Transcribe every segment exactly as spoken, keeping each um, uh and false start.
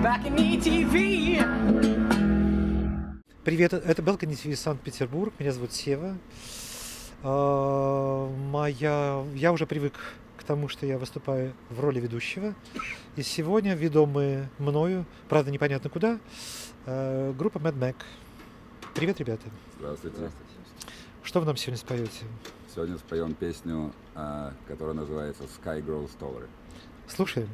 BalconyTV. Привет, это BalconyTV Санкт-Петербург, меня зовут Сева. Моя... Я уже привык к тому, что я выступаю в роли ведущего. И сегодня, ведомые мною, правда непонятно куда, группа мэг. Привет, ребята. Здравствуйте. Здравствуйте. Что вы нам сегодня споете? Сегодня споем песню, которая называется «Sky Grows Taller». Слушаем.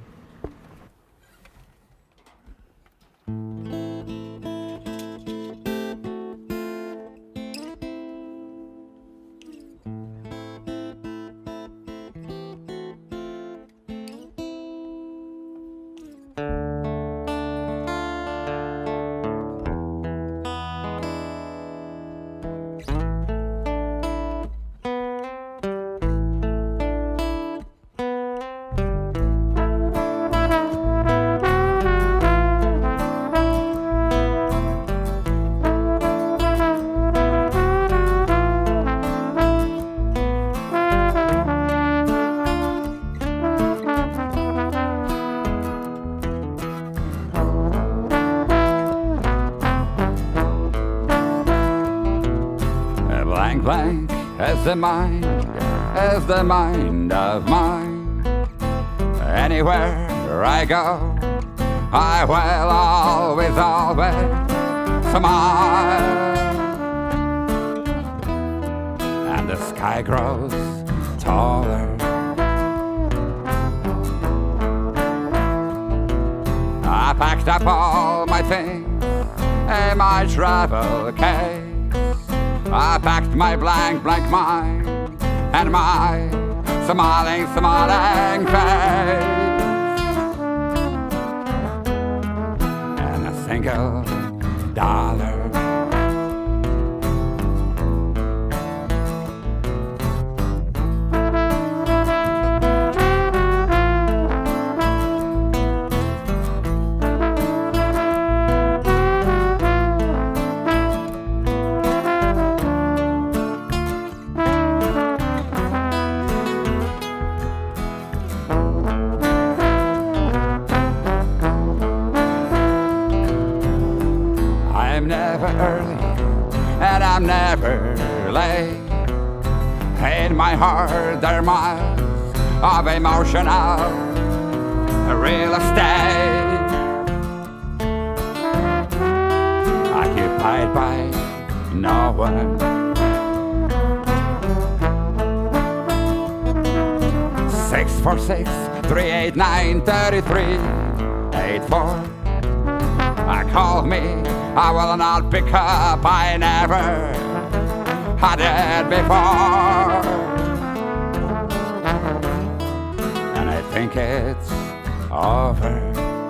Blank as the mind, as the mind of mine. Anywhere I go, I will always, always smile. And the sky grows taller. I packed up all my things in my travel case. I packed my blank, blank mind and my smiling, smiling face, and a single dollar. I'm never early and I'm never late. In my heart there are miles of emotional real estate, occupied by no one. Six four six three eight nine thirty three eight four. I call me, I will not pick up, I never had it before. And I think it's over.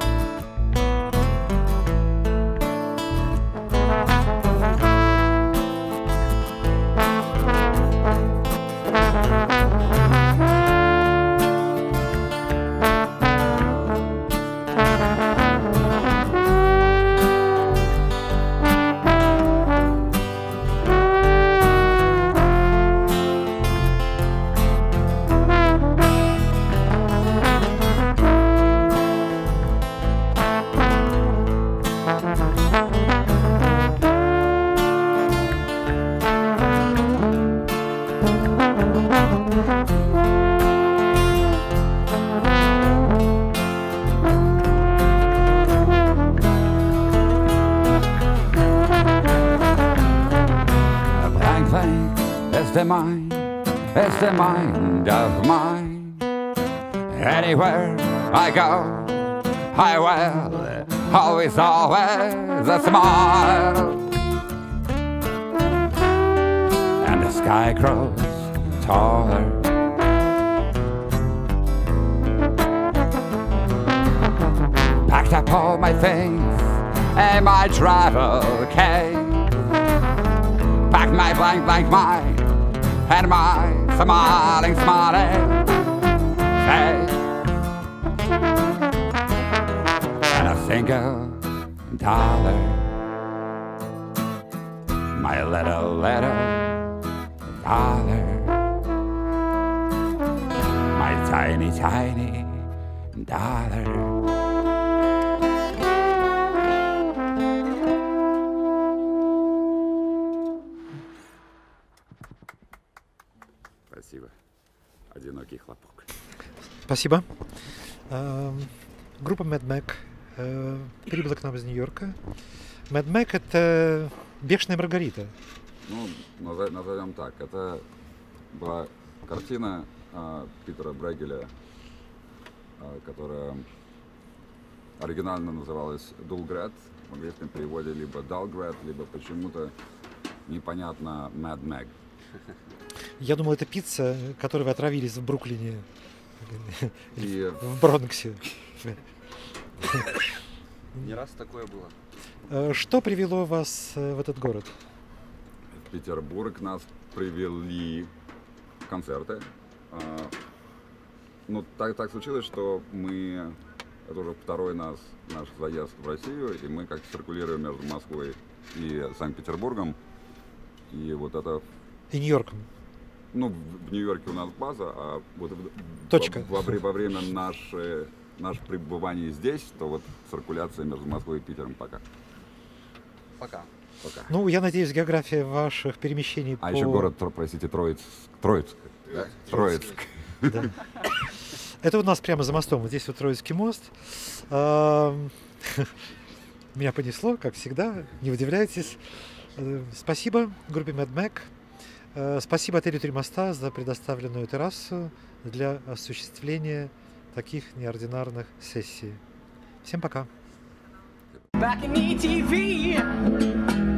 It's the mind, it's the mind of mine. Anywhere I go, I will always, always a smile. And the sky grows taller. Packed up all my things and my travel case. Packed my blank, blank mind and my smiling, smiling face, and a single dollar, my little, little dollar, my tiny, tiny dollar. Громкий хлопок. Спасибо. Э, группа Mad Meg э, прибыла к нам из Нью-Йорка. Mad Meg — это «Бешеная Маргарита». Ну, назов- назовем так. Это была картина а, Питера Брегеля, а, которая оригинально называлась «Дулгрет». В английском переводе либо «Далгрет», либо почему-то непонятно «Mad Meg». Я думал, это пицца, которой вы отравились в Бруклине, И в Бронксе. Не раз такое было. Э, Что привело вас э, в этот город? в Петербург нас привели концерты. А, Ну, так, так случилось, что мы... Это уже второй нас, наш заезд в Россию, и мы как циркулируем между Москвой и Санкт-Петербургом. И вот это... И Нью-Йорком. Ну, в в Нью-Йорке у нас база, а вот в- Точка. Во, во вре- во время наше, наше пребывания здесь, то вот циркуляция между Москвой и Питером пока. Пока. пока. Ну, я надеюсь, география ваших перемещений А по... еще город, Тро- простите, Троицк. Троицк. Да? Троицк. Да. Это у нас прямо за мостом. Вот здесь вот Троицкий мост. Ам, Меня понесло, как всегда. Не удивляйтесь. Э, Спасибо группе Mad Meg. Э, Спасибо отелю «Три моста» за предоставленную террасу для осуществления таких неординарных сессий. Всем пока. BalconyTV.